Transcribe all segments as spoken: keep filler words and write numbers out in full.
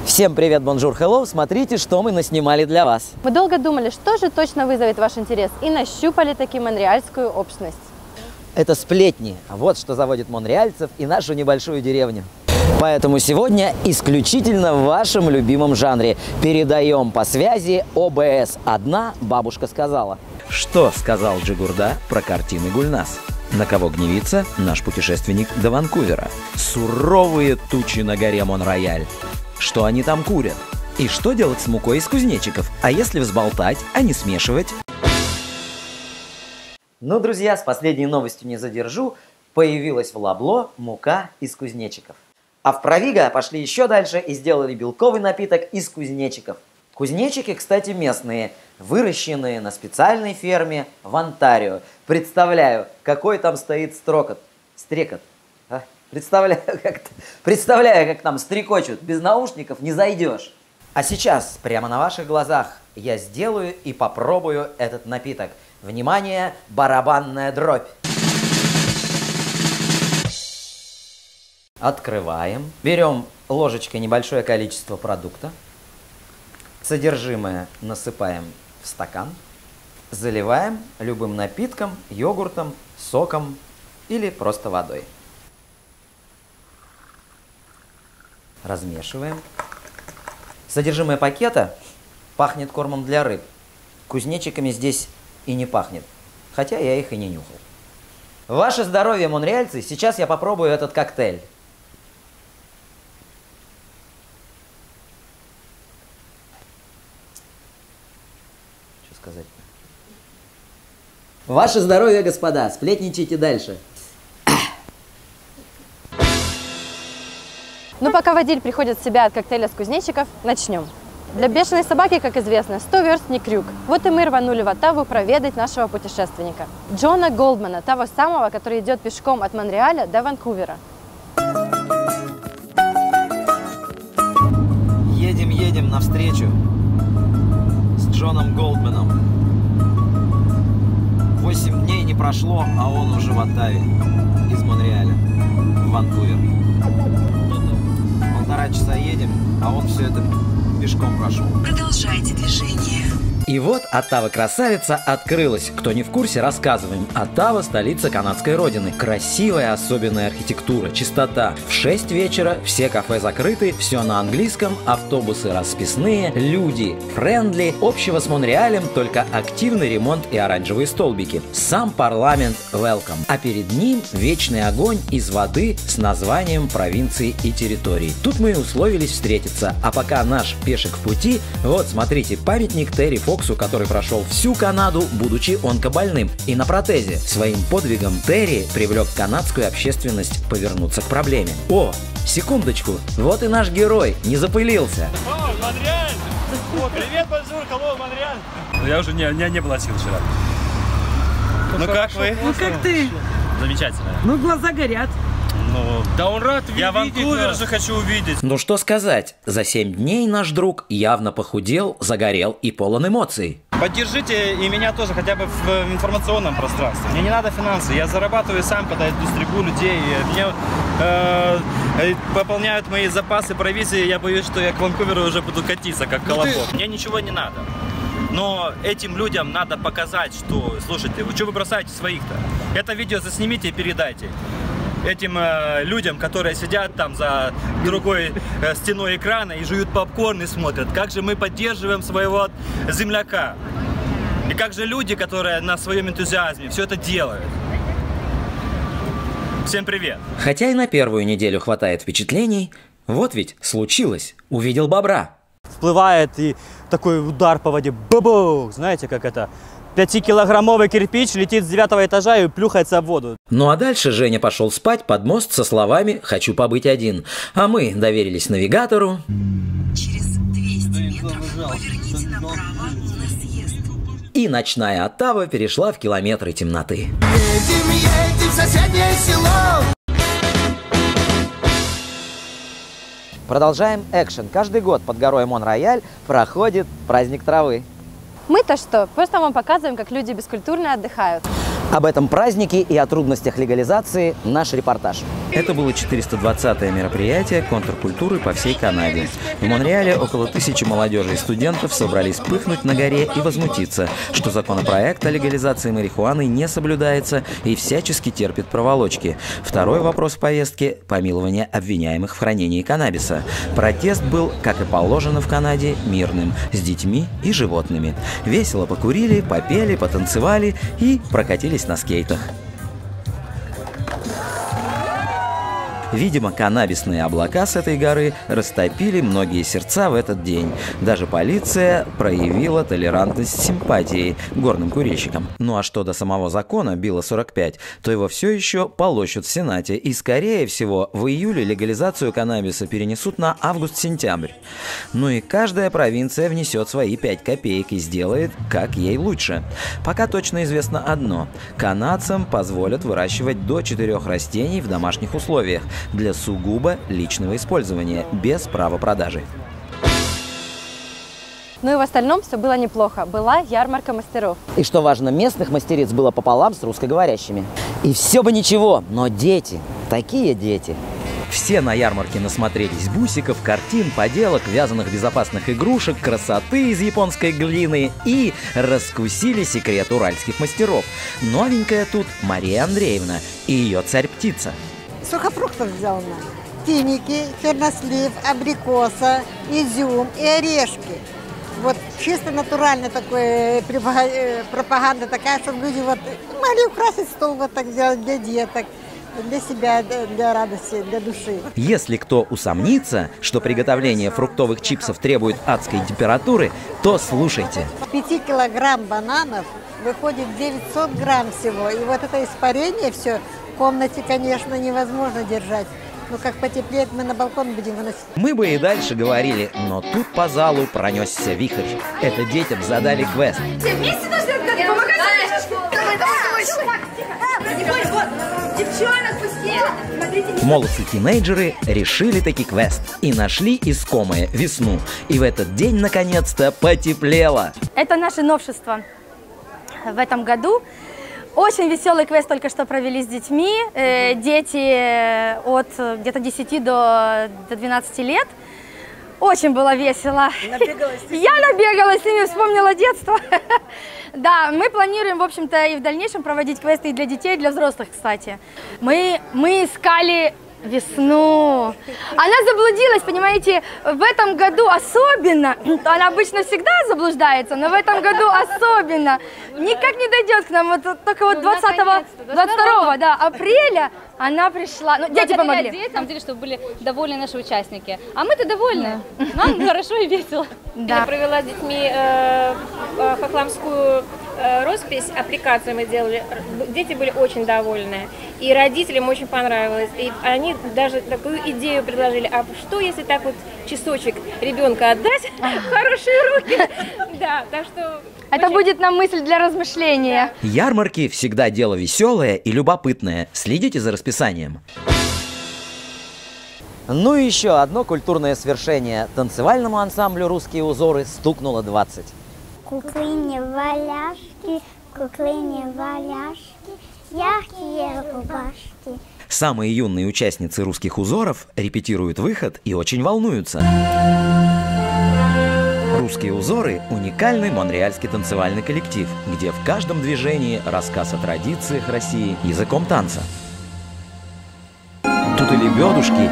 Всем привет, бонжур, hello! Смотрите, что мы наснимали для вас. Мы долго думали, что же точно вызовет ваш интерес, и нащупали таки монреальскую общность. Это сплетни. Вот что заводит монреальцев и нашу небольшую деревню. Поэтому сегодня исключительно в вашем любимом жанре. Передаем по связи о бэ эс. Одна бабушка сказала. Что сказал Джигурда про картины Гульнас? На кого гневится наш путешественник до Ванкувера? Суровые тучи на горе Мон-Рояль. Что они там курят? И что делать с мукой из кузнечиков? А если взболтать, а не смешивать? Ну, друзья, с последней новостью не задержу. Появилась в Лабло мука из кузнечиков. А в Провиго пошли еще дальше и сделали белковый напиток из кузнечиков. Кузнечики, кстати, местные, выращенные на специальной ферме в Онтарио. Представляю, какой там стоит строкот, стрекот. А? Представляю, как, представляю, как там стрекочут. Без наушников не зайдешь. А сейчас, прямо на ваших глазах, я сделаю и попробую этот напиток. Внимание, барабанная дробь. Открываем. Берем ложечкой небольшое количество продукта. Содержимое насыпаем в стакан. Заливаем любым напитком, йогуртом, соком или просто водой. Размешиваем. Содержимое пакета пахнет кормом для рыб. Кузнечиками здесь и не пахнет, хотя я их и не нюхал. Ваше здоровье, монреальцы! Сейчас я попробую этот коктейль. Что сказать-то? Ваше здоровье, господа! Сплетничайте дальше. Ну, пока водитель приходит в себя от коктейля с кузнечиков, начнем. Для бешеной собаки, как известно, сто верст не крюк. Вот и мы рванули в Оттаву проведать нашего путешественника. Джона Голдмана, того самого, который идет пешком от Монреаля до Ванкувера. Едем, едем навстречу с Джоном Голдманом. Восемь дней не прошло, а он уже в Оттаве из Монреаля в Ванкувер. Полтора часа едем, а он все это пешком прошел. Продолжайте движение. И вот Оттава красавица открылась. Кто не в курсе, рассказываем. Оттава – столица канадской родины. Красивая особенная архитектура, чистота. В шесть вечера все кафе закрыты, все на английском, автобусы расписные, люди френдли. Общего с Монреалем только активный ремонт и оранжевые столбики. Сам парламент welcome. А перед ним вечный огонь из воды с названием провинции и территорий. Тут мы и условились встретиться. А пока наш пешек в пути, вот смотрите, памятник Терри Фоксу, который прошел всю Канаду, будучи онкобольным, и на протезе. Своим подвигом Терри привлек канадскую общественность повернуться к проблеме. О, секундочку, вот и наш герой, не запылился. О, Монреаль! О, привет, бонжур, hello, Монреаль! Я уже не, не, не был отсюда вчера. Ну, ну как вы? Ну как ты? Замечательно. Ну глаза горят. Ну, да он рад видеть. Я Ванкувер же хочу увидеть. Ну что сказать, за семь дней наш друг явно похудел, загорел и полон эмоций. Поддержите и меня тоже хотя бы в информационном пространстве. Мне не надо финансы, я зарабатываю сам, когда иду стригу людей. Мне э, пополняют мои запасы провизии, я боюсь, что я к Ванкуверу уже буду катиться, как колобок. Ну, ты... Мне ничего не надо. Но этим людям надо показать, что, слушайте, вы что вы бросаете своих-то? Это видео заснимите и передайте этим э, людям, которые сидят там за другой э, стеной экрана и жуют попкорн и смотрят, как же мы поддерживаем своего земляка. И как же люди, которые на своем энтузиазме все это делают. Всем привет! Хотя и на первую неделю хватает впечатлений, вот ведь случилось, увидел бобра. Всплывает и такой удар по воде, бабух, знаете, как это... Пятикилограммовый кирпич летит с девятого этажа и плюхается в воду. Ну а дальше Женя пошел спать под мост со словами «хочу побыть один». А мы доверились навигатору. Через двести метров поверните направо на съезд. И ночная Оттава перешла в километры темноты. Едем, едем в соседнее село. Продолжаем экшен. Каждый год под горой Мон-Рояль проходит праздник травы. Мы-то что? Просто вам показываем, как люди бескультурно отдыхают. Об этом празднике и о трудностях легализации наш репортаж. Это было четыреста двадцатое мероприятие контркультуры по всей Канаде. В Монреале около тысячи молодежи и студентов собрались пыхнуть на горе и возмутиться, что законопроект о легализации марихуаны не соблюдается и всячески терпит проволочки. Второй вопрос в повестке – помилование обвиняемых в хранении каннабиса. Протест был, как и положено в Канаде, мирным, с детьми и животными. Весело покурили, попели, потанцевали и прокатились на скейтах. Видимо, каннабисные облака с этой горы растопили многие сердца в этот день. Даже полиция проявила толерантность с симпатией к горным курильщикам. Ну а что до самого закона Билла сорок пять, то его все еще полощут в Сенате. И, скорее всего, в июле легализацию каннабиса перенесут на август-сентябрь. Ну и каждая провинция внесет свои пять копеек и сделает, как ей лучше. Пока точно известно одно. Канадцам позволят выращивать до четырех растений в домашних условиях для сугубо личного использования, без права продажи. Ну и в остальном все было неплохо. Была ярмарка мастеров. И что важно, местных мастериц было пополам с русскоговорящими. И все бы ничего, но дети, такие дети. Все на ярмарке насмотрелись бусиков, картин, поделок, вязаных безопасных игрушек, красоты из японской глины и раскусили секрет уральских мастеров. Новенькая тут Мария Андреевна и ее царь-птица. Сухофруктов сделано. Финики, чернослив, абрикоса, изюм и орешки. Вот чисто натурально такой пропаганда такая, чтобы люди вот могли украсить стол, вот так сделать для деток, для себя, для радости, для души. Если кто усомнится, что приготовление фруктовых чипсов требует адской температуры, то слушайте. пяти килограмм бананов выходит девятьсот грамм всего. И вот это испарение все в комнате, конечно, невозможно держать. Ну, как потеплеет, мы на балкон будем выносить. Мы бы и дальше говорили, но тут по залу пронесся вихрь. Это детям задали квест. Все вместе должны помогать. Девчонок, пусти! Молодцы-тинейджеры решили таки квест и нашли искомое весну. И в этот день, наконец-то, потеплело. Это наше новшество в этом году. Очень веселый квест только что провели с детьми. Э, дети от где-то десяти до двенадцати лет. Очень было весело. Набегалась? Я набегалась, с ними вспомнила детство. Да, мы планируем, в общем-то, и в дальнейшем проводить квесты и для детей, и для взрослых, кстати. Мы, мы искали весну. Она заблудилась, понимаете, в этом году особенно. Она обычно всегда заблуждается, но в этом году особенно. Никак не дойдет к нам. Вот только вот двадцатого, двадцать второго, да, апреля она пришла. Ну, дети помогли. Детям, чтобы были довольны наши участники. А мы-то довольны. Нам хорошо и весело. Я провела с детьми э, э, хохламскую э, роспись, аппликацию мы делали. Дети были очень довольны. И родителям очень понравилось. И они даже такую идею предложили. А что, если так вот часочек ребенка отдать в хорошие руки? Да, так что... Это будет нам мысль для размышления. Ярмарки всегда дело веселое и любопытное. Следите за расписанием. Ну и еще одно культурное свершение. Танцевальному ансамблю «Русские узоры» стукнуло двадцать. Куклыни-валяшки, куклыни-валяшки, яркие рубашки. Самые юные участницы «Русских узоров» репетируют выход и очень волнуются. «Русские узоры» – уникальный монреальский танцевальный коллектив, где в каждом движении рассказ о традициях России языком танца. Тут и лебедушки,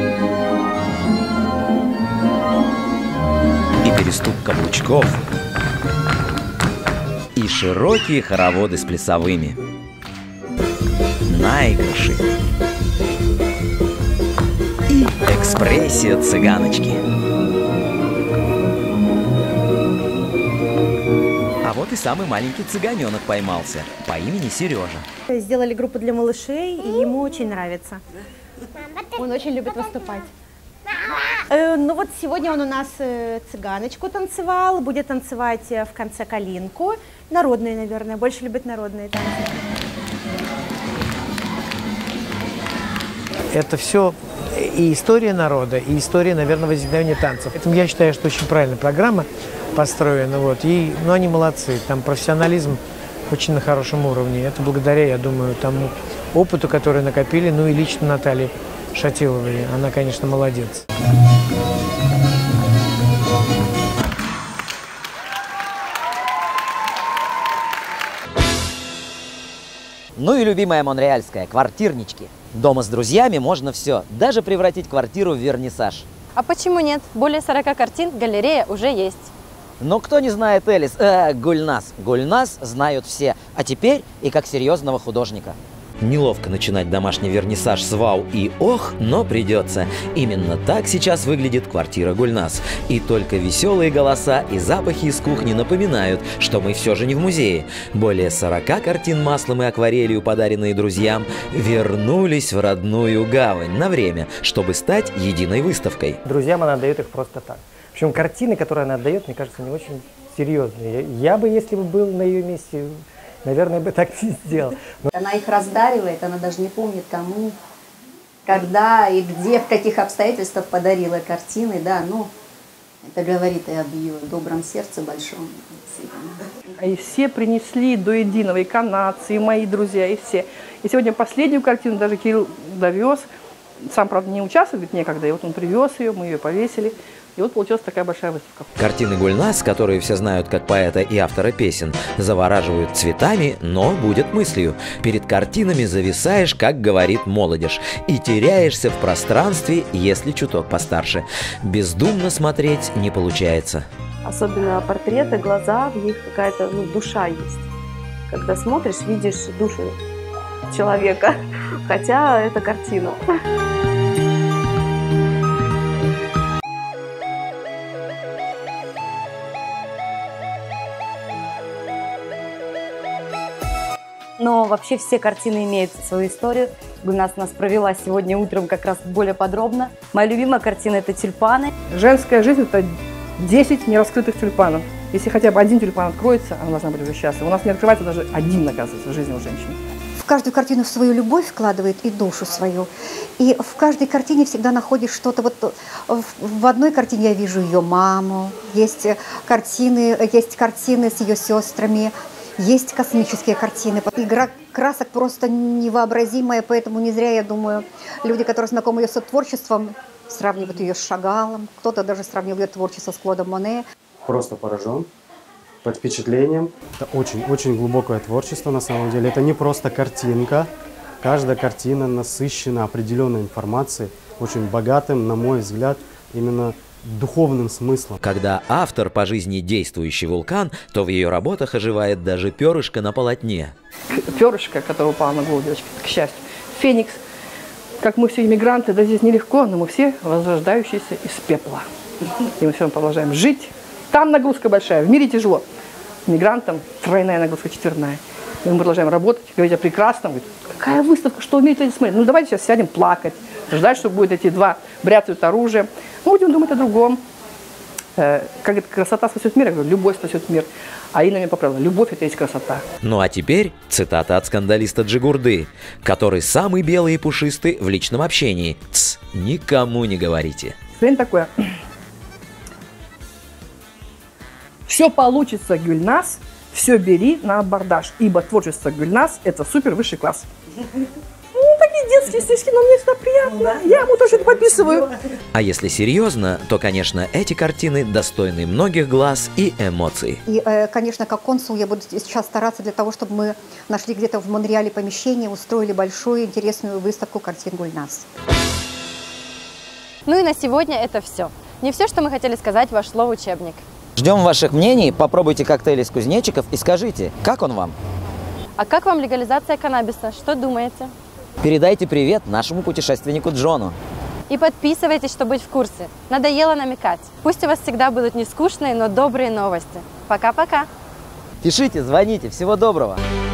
и перестук каблучков, и широкие хороводы с плясовыми, наигрыши и экспрессия цыганочки. А вот и самый маленький цыганенок поймался по имени Сережа. Сделали группу для малышей, и ему очень нравится. Он очень любит выступать. Э, ну вот сегодня он у нас э, цыганочку танцевал, будет танцевать э, в конце калинку. Народные, наверное, больше любит народные танцы. Это все и история народа, и история, наверное, возникновения танцев. Поэтому я считаю, что очень правильная программа построена. Вот, и, ну, они молодцы, там профессионализм очень на хорошем уровне. Это благодаря, я думаю, тому опыту, который накопили, ну и лично Наталье Шатиловой. Она, конечно, молодец. Ну и любимая монреальская – квартирнички. Дома с друзьями можно все, даже превратить квартиру в вернисаж. А почему нет? Более сорока картин, галерея уже есть. Но кто не знает Элис? Э, Гульназ. Гульназ знают все. А теперь и как серьезного художника. Неловко начинать домашний вернисаж с вау и ох, но придется. Именно так сейчас выглядит квартира Гульназ. И только веселые голоса и запахи из кухни напоминают, что мы все же не в музее. Более сорока картин маслом и акварелью, подаренные друзьям, вернулись в родную гавань на время, чтобы стать единой выставкой. Друзьям она отдает их просто так. Причем картины, которые она отдает, мне кажется, не очень серьезные. Я, я бы, если бы был на ее месте, наверное, бы так не сделал. Но... Она их раздаривает, она даже не помнит, кому, когда и где, в каких обстоятельствах подарила картины, да, ну, это говорит и об ее добром сердце большом. И все принесли до единого, и канадцы, и мои друзья, и все. И сегодня последнюю картину даже Кирилл довез, сам, правда, не участвовал, ведь некогда, и вот он привез ее, мы ее повесили. И вот получилась такая большая выставка. Картины Гульназ, которые все знают как поэта и автора песен, завораживают цветами, но будет мыслью. Перед картинами зависаешь, как говорит молодежь, и теряешься в пространстве, если чуток постарше. Бездумно смотреть не получается. Особенно портреты, глаза, в них какая-то ну, душа есть. Когда смотришь, видишь душу человека, хотя это картина. Но вообще все картины имеют свою историю. Гульназ нас провела сегодня утром как раз более подробно. Моя любимая картина – это тюльпаны. Женская жизнь – это десять нераскрытых тюльпанов. Если хотя бы один тюльпан откроется, она должна быть уже счастлива. У нас не открывается даже один, оказывается, в жизни у женщины. В каждую картину свою любовь вкладывает и душу свою. И в каждой картине всегда находишь что-то. Вот в одной картине я вижу ее маму, есть картины, есть картины с ее сестрами. Есть космические картины. Игра красок просто невообразимая, поэтому не зря, я думаю, люди, которые знакомы ее с творчеством, сравнивают ее с Шагалом, кто-то даже сравнил ее творчество с Клодом Моне. Просто поражен, под впечатлением. Это очень-очень глубокое творчество на самом деле. Это не просто картинка. Каждая картина насыщена определенной информацией, очень богатым, на мой взгляд, именно духовным смыслом. Когда автор по жизни действующий вулкан, то в ее работах оживает даже перышко на полотне. Перышко, которое упало на голову девочки, к счастью. Феникс. Как мы все иммигранты, да здесь нелегко, но мы все возрождающиеся из пепла. И мы все продолжаем жить. Там нагрузка большая, в мире тяжело. Мигрантам тройная нагрузка, четверная. И мы продолжаем работать, говорить о прекрасном. Говорит, какая выставка, что умеют люди смотреть? Ну давайте сейчас сядем плакать, ждать, что будет эти два бряцают оружие. Мы будем думать о другом. Э, как это, красота спасет мир? Я говорю, любовь спасет мир. А Инна меня поправила, любовь – это есть красота. Ну а теперь цитата от скандалиста Джигурды, который самый белый и пушистый в личном общении. Тс, никому не говорите. Время такое. Все получится, Гульназ, все бери на абордаж, ибо творчество Гульназ – это супер высший класс. Ну, такие детские стишки, но мне всегда приятно. Я ему тоже это подписываю. А если серьезно, то, конечно, эти картины достойны многих глаз и эмоций. И, конечно, как консул я буду сейчас стараться для того, чтобы мы нашли где-то в Монреале помещение, устроили большую интересную выставку картин Гульназ. Ну и на сегодня это все. Не все, что мы хотели сказать, вошло в учебник. Ждем ваших мнений, попробуйте коктейль из кузнечиков и скажите, как он вам? А как вам легализация каннабиса? Что думаете? Передайте привет нашему путешественнику Джону. И подписывайтесь, чтобы быть в курсе. Надоело намекать. Пусть у вас всегда будут не скучные, но добрые новости. Пока-пока. Пишите, звоните. Всего доброго.